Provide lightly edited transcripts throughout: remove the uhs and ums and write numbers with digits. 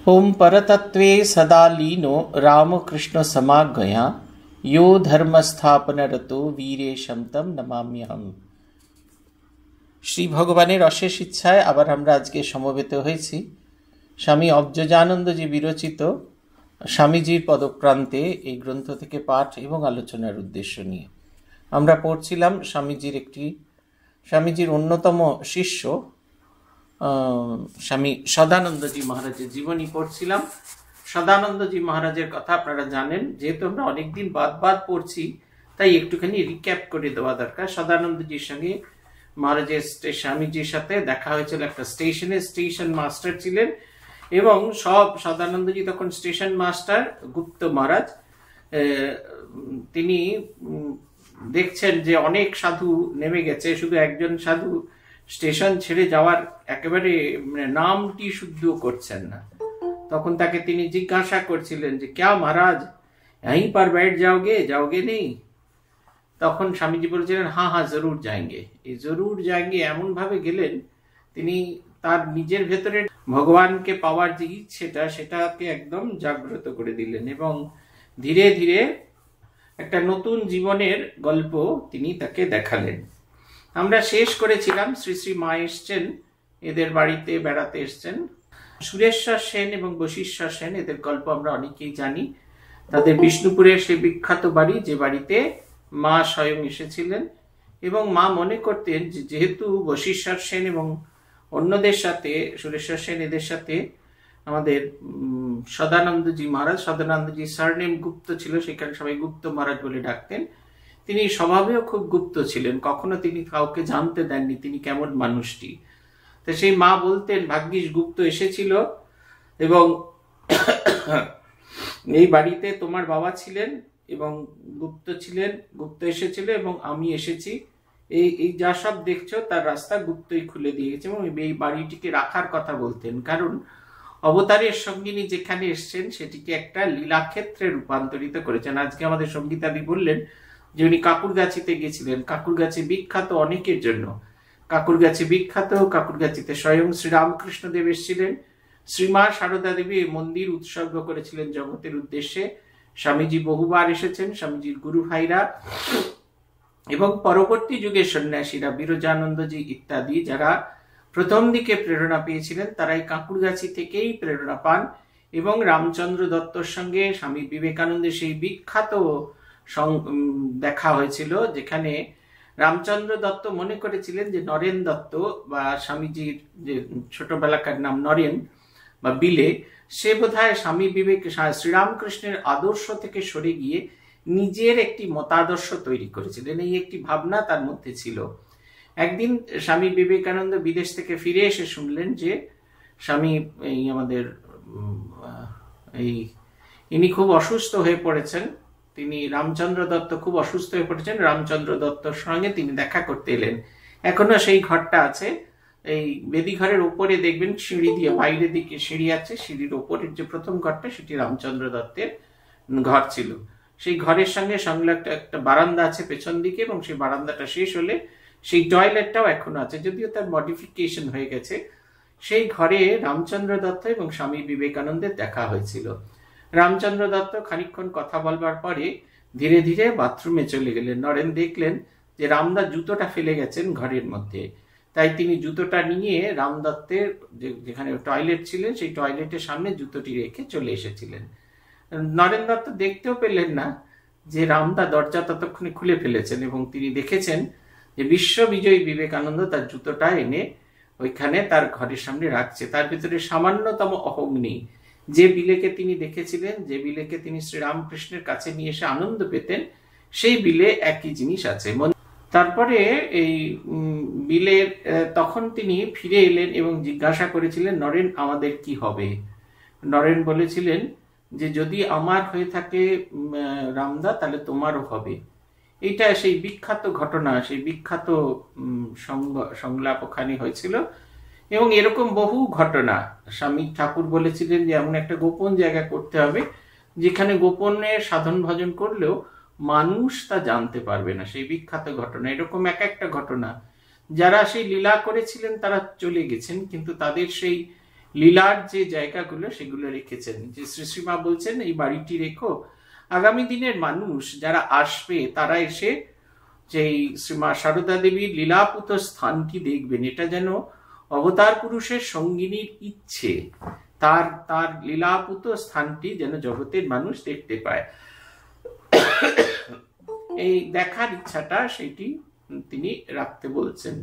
ओम परतत्वे सदा लीनो रामकृष्ण समाज्ञया यो धर्मस्थापनरतो वीरेशं तम नमाम्यहम। শ্রী ভগবানের অশেষ ইচ্ছায় আবার আমরা আজকে সমবেত হয়েছি স্বামী অবজজানন্দজি বিরচিত স্বামীজির পদপ্রান্তে এই গ্রন্থ থেকে পাঠ এবং আলোচনার উদ্দেশ্য নিয়ে। আমরা পড়ছিলাম স্বামীজির অন্যতম শিষ্য স্বামী সদানন্দজি মহারাজের জীবনী পড়ছিলাম। সদানন্দজি মহারাজের কথা আপনারা জানেন, যেহেতু আমরা অনেকদিন বাদ পড়ছি তাই একটুখানি রিক্যাপ করে দেওয়া দরকার। সদানন্দজির সঙ্গে মহারাজের স্বামীজির সাথে দেখা হয়েছিল একটা স্টেশনে। স্টেশন মাস্টার ছিলেন এবং সদানন্দজি তখন স্টেশন মাস্টার গুপ্ত মহারাজ। তিনি দেখছেন যে অনেক সাধু নেমে গেছে, শুধু একজন সাধু স্টেশন ছেড়ে যাওয়ার একেবারে নামটি শুদ্ধ করছেন না। তখন তাকে তিনি জিজ্ঞাসা করছিলেন যে ক্যা মহারাজ यहीं पर बैठ जाओगे नहीं? তখন স্বামীজি বলেছিলেন হ্যাঁ জরুর যাएंगे। এই জরুর যাएंगे এমন ভাবে গেলেন, তিনি তার নিজের ভেতরে ভগবানকে পাওয়ার যে ইচ্ছেটা সেটাকে একদম জাগ্রত করে দিলেন এবং ধীরে ধীরে একটা নতুন জীবনের গল্প তিনি তাকে দেখালেন। আমরা শেষ করেছিলাম শ্রী শ্রী মা এসছেন, এদের বাড়িতে বেড়াতে এসছেন। সুরেশ্বর সেন এবং বশিষ্ঠর সেন, এদের গল্প আমরা অনেকেই জানি। তাদের বিষ্ণুপুরের সেই বিখ্যাত বাড়ি, যে বাড়িতে মা স্বয়ং এসেছিলেন এবং মা মনে করতেন যে যেহেতু বশিষ্ঠর সেন এবং অন্যদের সাথে সুরেশ্বর সেন এদের সাথে আমাদের সদানন্দজি মহারাজ, সদানন্দজি সারনেম গুপ্ত ছিল, সেখানে সবাই গুপ্ত মহারাজ বলে ডাকতেন। তিনি স্বভাবেও খুব গুপ্ত ছিলেন, কখনো তিনি কাউকে জানতে দেননি তিনি কেমন মানুষটি। তো সেই মা বলতেন ভাগ্যিস গুপ্ত এসেছিল এবং এই বাড়িতে তোমার বাবা ছিলেন এবং গুপ্ত ছিলেন, গুপ্ত এসেছিল এবং আমি এসেছি। এই যা সব দেখছো তার রাস্তা গুপ্তই খুলে দিয়ে গেছে এবং এই বাড়িটিকে রাখার কথা বলতেন, কারণ অবতারের সঙ্গিনী যেখানে এসছেন সেটিকে একটা লীলাক্ষেত্রে রূপান্তরিত করেছেন। আজকে আমাদের সঙ্গীতাদি বললেন যে উনি কাকুরগাছিতে গেছিলেন। কাকুরগাছি বিখ্যাত অনেকের জন্য, কাকুরগাছি বিখ্যাত। কাকুরগাছিতে স্বয়ং শ্রীরামকৃষ্ণদেব এসেছিলেন। শ্রীমা সারদা দেবী মন্দির উৎসর্গ করেছিলেন জগতের উদ্দেশ্যে। স্বামীজি বহুবার এসেছেন, স্বামীজির গুরু ভাইরা এবং পরবর্তী যুগের সন্ন্যাসীরা বিরজানন্দজি ইত্যাদি যারা প্রথম দিকে প্রেরণা পেয়েছিলেন তারা এই কাকুরগাছি থেকেই প্রেরণা পান এবং রামচন্দ্র দত্তর সঙ্গে স্বামী বিবেকানন্দের সেই বিখ্যাত দেখা হয়েছিল, যেখানে রামচন্দ্র দত্ত মনে করেছিলেন যে নরেন দত্ত বা স্বামীজির যে ছোটবেলাকার নাম নরেন বা বিলে, সে বোধহয় স্বামী শ্রীরামকৃষ্ণের আদর্শ থেকে সরে গিয়ে নিজের একটি মতাদর্শ তৈরি করেছিলেন। এই একটি ভাবনা তার মধ্যে ছিল। একদিন স্বামী বিবেকানন্দ বিদেশ থেকে ফিরে এসে শুনলেন যে স্বামী ইনি খুব অসুস্থ হয়ে পড়েছেন। তিনি রামচন্দ্র দত্ত খুব অসুস্থ হয়ে পড়েছেন। রামচন্দ্র দত্তর সঙ্গে তিনি দেখা করতে এলেন। এখনো সেই ঘরটা আছে, এই বেদিঘরের উপরে দেখবেন সিঁড়ি দিয়ে বাইরের দিকে সিঁড়ি আছে, সিঁড়ির উপরের যে প্রথম ঘরটা সেটি রামচন্দ্র দত্তের ঘর ছিল। সেই ঘরের সঙ্গে সংলগ্ন একটা বারান্দা আছে পেছন দিকে এবং সেই বারান্দাটা শেষ হলে সেই টয়লেটটাও এখনো আছে, যদিও তার মডিফিকেশন হয়ে গেছে। সেই ঘরে রামচন্দ্র দত্ত এবং স্বামী বিবেকানন্দের দেখা হয়েছিল। রামচন্দ্র দত্ত খানিকক্ষণ কথা বলবার পরে ধীরে ধীরে বাথরুমে চলে গেলেন। নরেন দেখলেন যে রামদা জুতোটা ফেলে গেছেন ঘরের মধ্যে, তাই তিনি জুতোটা নিয়ে রামদত্তের যেখানে টয়লেট ছিলেন সেই টয়লেটের সামনে জুতোটি রেখে চলে এসেছিলেন। নরেন দত্ত দেখতেও পেলেন না যে রামদা দরজা ততক্ষণে খুলে ফেলেছেন এবং তিনি দেখেছেন যে বিশ্ববিজয়ী বিবেকানন্দ তার জুতোটা এনে ওইখানে তার ঘরের সামনে রাখছে। তার ভিতরে সামান্যতম অহং নেই। যে বিলেকে তিনি দেখেছিলেন, যে বিলেকে তিনি শ্রীরামকৃষ্ণের কাছে নিয়ে এসে আনন্দ পেতেন, সেই বিলে একই জিনিস আছে। তারপরে এই বিলের তখন তিনি ফিরে এলেন এবং জিজ্ঞাসা করেছিলেন নরেন আমাদের কি হবে? নরেন বলেছিলেন যে যদি আমার হয়ে থাকে রামদা তাহলে তোমারও হবে। এটা সেই বিখ্যাত ঘটনা, সেই বিখ্যাত সংলাপ ওখানে হয়েছিল এবং এরকম বহু ঘটনা। স্বামী ঠাকুর বলেছিলেন যে এমন একটা গোপন জায়গা করতে হবে যেখানে গোপনে সাধন ভজন করলেও মানুষ তা জানতে পারবে না। সেই বিখ্যাত ঘটনা, এরকম এক একটা ঘটনা। যারা সেই লীলা করেছিলেন তারা চলে গেছেন, কিন্তু তাদের সেই লীলার যে জায়গাগুলো সেগুলো রেখেছেন, যে শ্রীশ্রীমা বলছেন এই বাড়িটি রেখো, আগামী দিনের মানুষ যারা আসবে তারা এসে যেই শ্রীমা সারদা দেবীর লীলাপুত স্থানটি দেখবেন, এটা যেন অবতার পুরুষের সঙ্গিনীর ইচ্ছে, তার লীলাপুত স্থানটি যেন জগতের মানুষ দেখতে পায়, এই দেখার ইচ্ছাটা সেটি তিনি রাখতে বলছেন।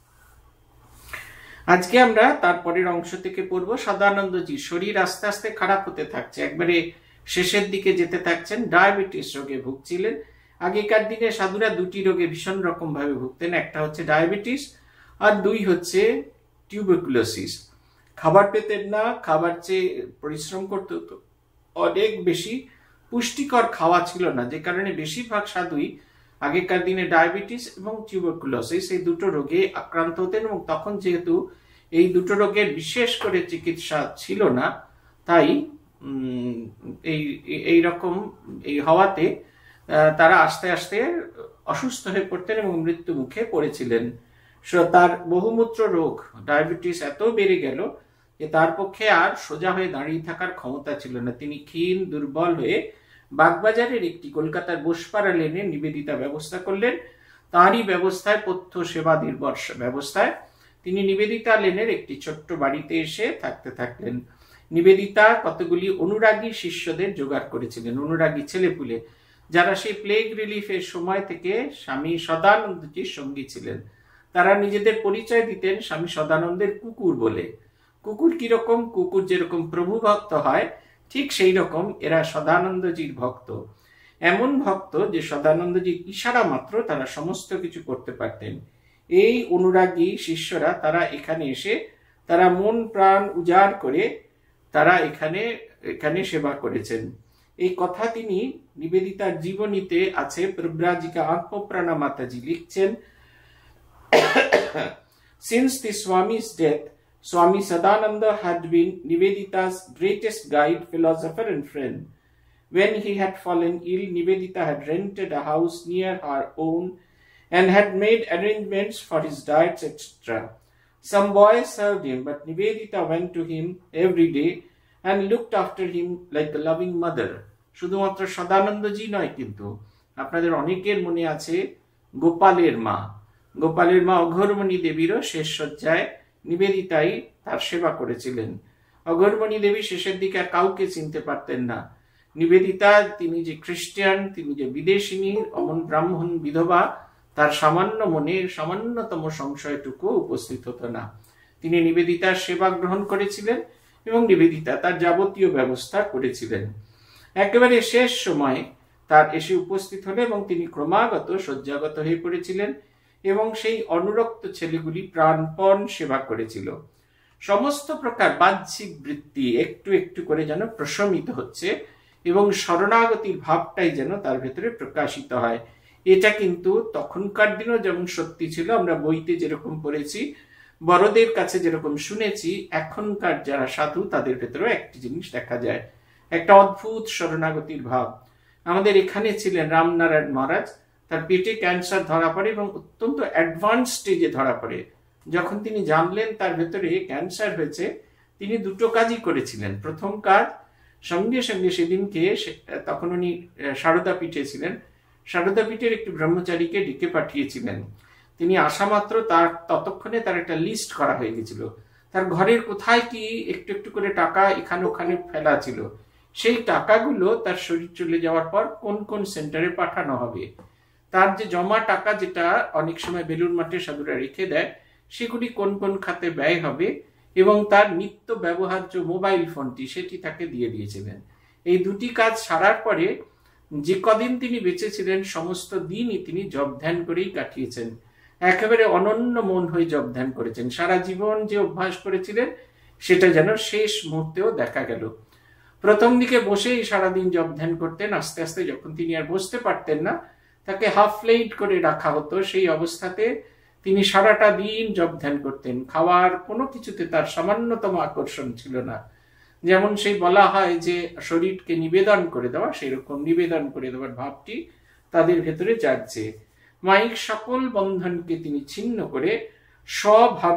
আজকে আমরা তারপরের অংশ থেকে পড়ব সদানন্দজি শরীর আস্তে আস্তে খারাপ হতে থাকছে, একবারে শেষের দিকে যেতে থাকছেন। ডায়াবেটিস রোগে ভুগছিলেন। আগেকার দিনে সাধুরা দুটি রোগে ভীষণ রকম ভাবে ভুগতেন, একটা হচ্ছে ডায়াবেটিস আর দুই হচ্ছে টিউবারকুলোসিস। খাবার পেতেন না, খাবার চেয়ে পরিশ্রম করতে হতো অনেক বেশি, পুষ্টিকর খাওয়া ছিল না, যে কারণে বেশিরভাগ সাধুই আগেকার দিনে ডায়াবেটিস এবং টিউবারকুলোসিস এই দুটো রোগে আক্রান্ত হতেন। এবং তখন যেহেতু এই দুটো রোগের বিশেষ করে চিকিৎসা ছিল না, তাই এই রকম এই হওয়াতে তারা আস্তে আস্তে অসুস্থ হয়ে পড়তেন এবং মৃত্যু মুখে পড়েছিলেন। তার বহুমূত্র রোগ ডায়াবেটিস এত বেড়ে গেল যে তার পক্ষে আর সোজা হয়ে দাঁড়িয়ে থাকার ক্ষমতা ছিল না। তিনি ক্ষীণ দুর্বল হয়ে বাগবাজারের একটি কলকাতার বোসপাড়া লেনে নিবেদিতা ব্যবস্থা করলেন। তাঁরই ব্যবস্থায় পথ্য সেবা নির্ভর ব্যবস্থায় তিনি নিবেদিতা লেনের একটি ছোট্ট বাড়িতে এসে থাকতে থাকলেন। নিবেদিতা কতগুলি অনুরাগী শিষ্যদের জোগাড় করেছিলেন, অনুরাগী ছেলেপুলে, যারা সেই প্লেগ রিলিফের সময় থেকে স্বামী সদানন্দজির সঙ্গী ছিলেন। তারা নিজেদের পরিচয় দিতেন স্বামী সদানন্দের কুকুর বলে। কুকুর কিরকম? কুকুর যেরকম প্রভু ভক্ত হয় ঠিক সেই রকম এরা সদানন্দজির ভক্ত, এমন ভক্ত যে সদানন্দজির ইশারা মাত্র তারা সমস্ত কিছু করতে পারতেন। এই অনুরাগী শিষ্যরা তারা এখানে এসে তারা মন প্রাণ উজাড় করে তারা এখানে সেবা করেছেন। এই কথা তিনি নিবেদিতার জীবনীতে আছে। প্রব্রাজিকা আত্মপ্রাণা মাতাজি লিখছেন, Since the Swami's death, Swami Sadananda had been Nivedita's greatest guide, philosopher and friend. When he had fallen ill, Nivedita had rented a house near her own and had made arrangements for his diets, etc. Some boys served him, but Nivedita went to him every day and looked after him like a loving mother. শুধুমাত্র সদানন্দজি নয়, কিন্তু আপনাদের অনেকের মনে আছে গোপালের মা অঘোরমণি দেবীরও শেষ শয্যায় নিবেদিতাই তার সেবা করেছিলেন। অঘোরমণি দেবী শেষের দিকে আর কাউকে চিনতে পারতেন না। নিবেদিতা, তিনি যে খ্রিস্টান, তিনি যে বিদেশিনী, অমন ব্রাহ্মণ বিধবা, তার সামান্য মনে সামান্যতম সংশয়টুকু উপস্থিত হতো না। তিনি নিবেদিতার সেবা গ্রহণ করেছিলেন এবং নিবেদিতা তার যাবতীয় ব্যবস্থা করেছিলেন। একেবারে শেষ সময় তার এসে উপস্থিত হলে এবং তিনি ক্রমাগত শয্যাগত হয়ে পড়েছিলেন এবং সেই অনুরক্ত ছেলেগুলি প্রাণপণ সেবা করেছিল। সমস্ত প্রকার বাহ্যিক বৃত্তি একটু একটু করে যেন প্রশমিত হচ্ছে এবং শরণাগতির ভাবটাই যেন তার ভেতরে প্রকাশিত হয়। এটা কিন্তু তখনকার দিনও যেমন সত্যি ছিল, আমরা বইতে যেরকম পড়েছি, বড়দের কাছে যেরকম শুনেছি, এখনকার যারা সাধু তাদের ভেতরেও একটি জিনিস দেখা যায়, একটা অদ্ভুত শরণাগতির ভাব। আমাদের এখানে ছিলেন রামনারায়ণ মহারাজ, তার পেটে ক্যান্সার ধরা পড়ে এবং অত্যন্ত অ্যাডভান্স স্টেজে ধরা পড়ে। যখন তিনি জানলেন তার ভেতরে ক্যান্সার হয়েছে, তিনি দুটো কাজই করেছিলেন। প্রথম কাজ, সঙ্গে সঙ্গে সেদিনকে, তখন উনি সারদা পীঠে ছিলেন, সারদা পীঠের একটি ব্রহ্মচারীকে ডেকে পাঠিয়েছিলেন। তিনি আসা মাত্র ততক্ষণে তার একটা লিস্ট করা হয়ে গেছিল, তার ঘরের কোথায় কি একটু একটু করে টাকা এখানে ওখানে ফেলা ছিল, সেই টাকাগুলো তার শরীর চলে যাওয়ার পর কোন কোন সেন্টারে পাঠানো হবে, তার যে জমা টাকা যেটা অনেক সময় বেলুর মাঠে সাধুরা রেখে দেয়, সেগুলি কোন কোন খাতে ব্যয় হবে, এবং তার নিত্য ব্যবহার্য মোবাইল ফোনটি সেটি তাকে দিয়ে দিয়েছিলেন। এই দুটি কাজ সারার পরে যে কদিন তিনি বেঁচে ছিলেন সমস্ত দিনই তিনি জপ ধ্যান করেই কাটিয়েছেন। একেবারে অনন্য মন হয়ে জপ ধ্যান করেছেন। সারা জীবন যে অভ্যাস করেছিলেন সেটা যেন শেষ মুহূর্তেও দেখা গেল। প্রথম দিকে বসেই সারাদিন জপ ধ্যান করতেন, আস্তে আস্তে যখন তিনি আর বসতে পারতেন না, তাকে হাফ প্লেট করে রাখা হতো। সেই অবস্থাতে তিনি সারাটা দিন জপ ধ্যান করতেন। খাওয়ার কোনো কিছুতে তার সামান্যতম আকর্ষণ ছিল না। যেমন সেই বলা হয় যে শরীরকে নিবেদন করে দেওয়া, সেরকম নিবেদন করে দেওয়ার ভাবটি তাদের ভেতরে জাগছে। মাইক সকল বন্ধনকে তিনি ছিন্ন করে স্বভাবে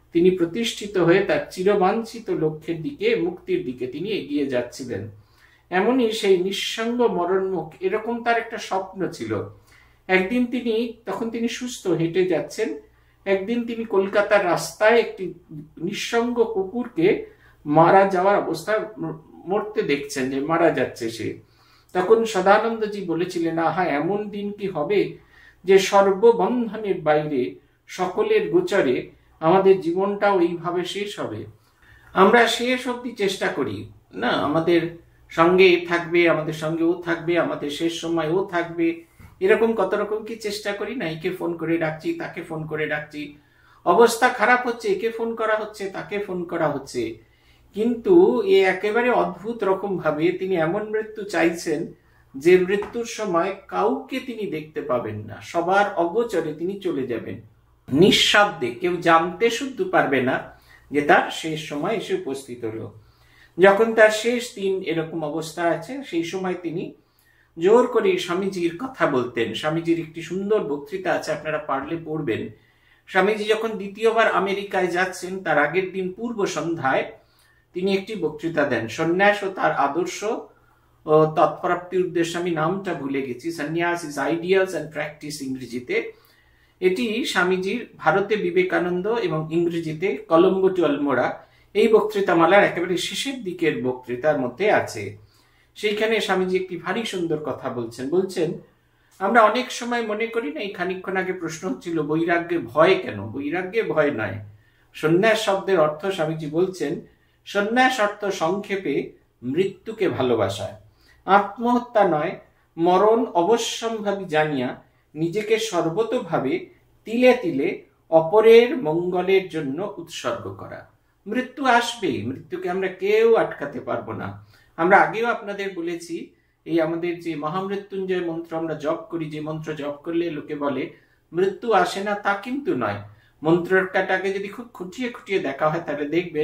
তিনি প্রতিষ্ঠিত হয়ে তার চিরবাঞ্ছিত লক্ষ্যের দিকে, মুক্তির দিকে তিনি এগিয়ে যাচ্ছিলেন। এমনই সেই নিঃসঙ্গ মরণমুখ, এরকম তার একটা স্বপ্ন ছিল। একদিন তখন তিনি সুস্থ হেঁটে যাচ্ছেন, একদিন তিনি কলকাতার রাস্তায় একটি নিঃসঙ্গ কুকুরকে মারা যাওয়ার অবস্থায় মরতে দেখছেন, যে মারা যাচ্ছে সে। তখন সদানন্দজি বলেছিলেন, আহা, এমন দিন কি হবে যে সর্ববন্ধনের বাইরে, সকলের গোচরে আমাদের জীবনটাও এইভাবে শেষ হবে। আমরা শেষ অবধি চেষ্টা করি না, আমাদের সঙ্গে থাকবে, আমাদের সঙ্গে ও থাকবে, আমাদের শেষ সময় ও থাকবে, এরকম কত রকম কি চেষ্টা করি না। একে ফোন করে ডাকছি, তাকে ফোন করে ডাকছি, অবস্থা খারাপ হচ্ছে, একে ফোন করা হচ্ছে, তাকে ফোন করা হচ্ছে, কিন্তু এ একেবারে অদ্ভুত রকম ভাবে তিনি এমন মৃত্যু চাইছেন যে মৃত্যুর সময় কাউকে তিনি দেখতে পাবেন না, সবার অগোচরে তিনি চলে যাবেন, নিঃশব্দে, কেউ জানতে শুদ্ধ পারবে না যে তার শেষ সময় এসে উপস্থিত হলো। যখন তার শেষ দিন এরকম অবস্থা আছে, সেই সময় তিনি জোর করে স্বামীজির কথা বলতেন। স্বামীজির একটি সুন্দর বক্তৃতা আছে, আপনারা পারলে পড়বেন। স্বামীজি যখন দ্বিতীয়বার আমেরিকায় যাচ্ছেন, তার আগের দিন পূর্ব সন্ধ্যায় তিনি একটি বক্তৃতা দেন, সন্ন্যাস ও তার আদর্শ ও তৎপ্রাপ্তির উদ্দেশ্যে, আমি নামটা ভুলে গেছি, সন্ন্যাস ইজ আইডিয়ালস অ্যান্ড প্র্যাকটিস ইংরেজিতে। এটি স্বামীজির ভারতে বিবেকানন্দ এবং ইংরেজিতে কলম্বো টু আলমোড়া, এই বক্তৃতামালার একেবারে শেষের দিকের বক্তৃতার মধ্যে আছে। সেইখানে স্বামীজি একটি ভারী সুন্দর কথা বলছেন, আমরা অনেক সময় মনে করি না, এই খানিকক্ষণ আগে প্রশ্ন হচ্ছিল বৈরাগ্যে ভয় কেন? বৈরাগ্যে ভয় নয়। সন্ন্যাস শব্দের অর্থ স্বামীজি বলছেন, সন্ন্যাস অর্থ সংক্ষেপে মৃত্যুকে ভালোবাসা, আত্মহত্যা নয়, মরণ অবশ্যম্ভাবী জানিয়া নিজেকে সর্বতোভাবে তিলে তিলে অপরের মঙ্গলের জন্য উৎসর্গ করা। মৃত্যু আসবে, মৃত্যুকে আমরা কেউ আটকাতে পারবো না। আমরা আগেও আপনাদের বলেছি, এই আমাদের যে মহামৃত্যুঞ্জয় মন্ত্র আমরা জপ করি, যে মন্ত্র জপ করলে লোকে বলে মৃত্যু আসে না, তা কিন্তু নয়। মন্ত্রটাকে যদি খুব খুঁটিয়ে খুঁটিয়ে দেখা হয়, তাহলে দেখবেন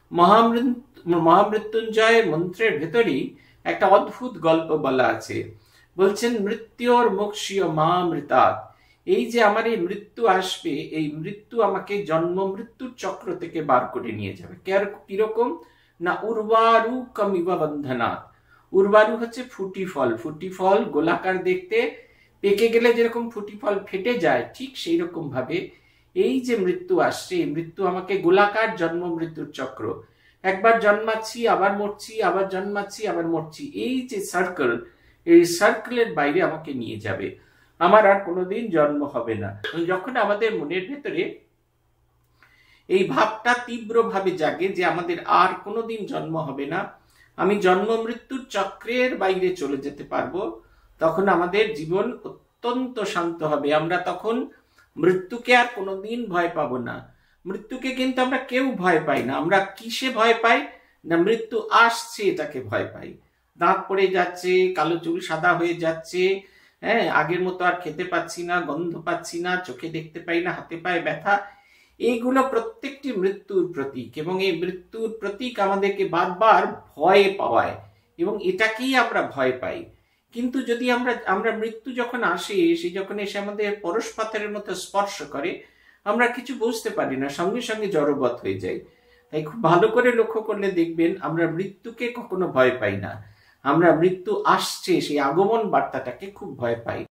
মহামৃত্যুঞ্জয় মন্ত্রের ভেতরেই একটা অদ্ভুত গল্প বলা আছে। বলছেন, মৃত্যুর মোক্ষীয় মা মৃতাৎ, এই যে আমার এই মৃত্যু আসবে, এই মৃত্যু আমাকে জন্ম মৃত্যুর চক্র থেকে বার করে নিয়ে যাবে। কিরকম না, উর্বারু কমিব বন্ধনাৎ। উর্বারু হচ্ছে ফুটি ফল, ফুটি ফল গোলাকার দেখতে, পেকে গেলে যেরকম ফুটি ফল ফেটে যায়, ঠিক সেই রকম ভাবে এই যে মৃত্যু আসছে, এই মৃত্যু আমাকে গোলাকার জন্ম মৃত্যুর চক্র, একবার জন্মাচ্ছি আবার মরছি, আবার জন্মাচ্ছি আবার মরছি, এই যে সার্কেল, এই সার্কেলের বাইরে আমাকে নিয়ে যাবে, আমার আর কোনোদিন জন্ম হবে না। যখন আমাদের মনের ভেতরে এই ভাবটা তীব্রভাবে জাগে যে আমাদের আর কোনোদিন জন্ম হবে না, আমি জন্ম মৃত্যুর চক্রের বাইরে চলে যেতে পারবো, তখন আমাদের জীবন অত্যন্ত শান্ত হবে। আমরা তখন মৃত্যুকে আর কোনোদিন ভয় পাবো না। মৃত্যুকে কিন্তু আমরা কেউ ভয় পাই না। আমরা কিসে ভয় পাই না, মৃত্যু আসছে এটাকে ভয় পাই। দাঁত পড়ে যাচ্ছে, কালো চুল সাদা হয়ে যাচ্ছে, হ্যাঁ, আগের মতো আর খেতে পাচ্ছি না, গন্ধ পাচ্ছি না, চোখে দেখতে পাই না, হাতে পায়ে ব্যথা, এইগুলো প্রত্যেকটি মৃত্যুর প্রতীক, এবং এই মৃত্যুর প্রতীক আমাদেরকে বারবার ভয় পাওয়ায়, এবং এটাকেই আমরা ভয় পাই। কিন্তু যদি আমরা মৃত্যু যখন আসে, সে যখন এসে আমাদের পরশপাথরের মতো স্পর্শ করে, আমরা কিছু বুঝতে পারি না, সঙ্গে সঙ্গে জড়বৎ হয়ে যাই। তাই খুব ভালো করে লক্ষ্য করলে দেখবেন, আমরা মৃত্যুকে কখনো ভয় পাই না, আমরা মৃত্যু আসছে সেই আগমন বার্তাটাকে খুব ভয় পাই।